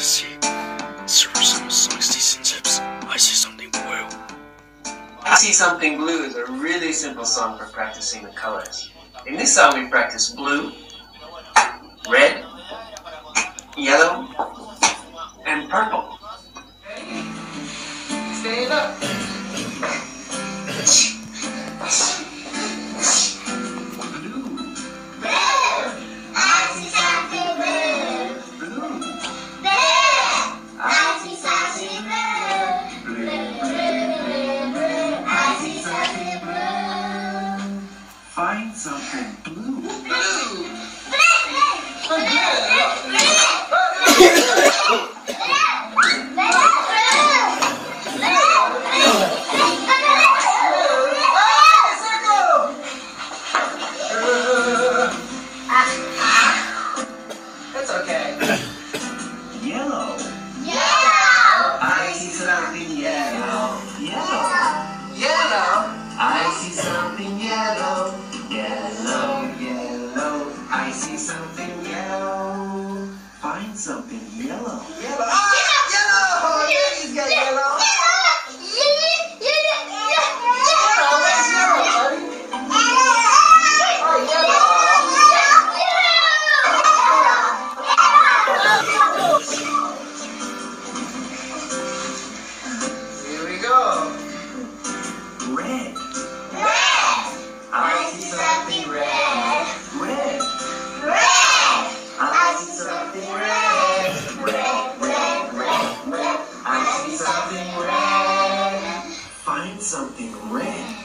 to see. Serve some sliced and chips. I see something blue. I See Something Blue is a really simple song for practicing the colors. In this song we practice blue, red, yellow, and purple. Stand up. Find something blue. That's okay. Yellow. Yellow. I see something yellow. Yellow. Yellow. I see something yellow. Yellow, yellow, I see something yellow. Find something yellow. Yellow. Ah, yellow! Yeah, he's got yellow. Where's yellow, buddy? Oh, yellow. Here we go. Red. I see something red. Red. Red. I see something red. Red, red, red, red. I see something red. Find something red.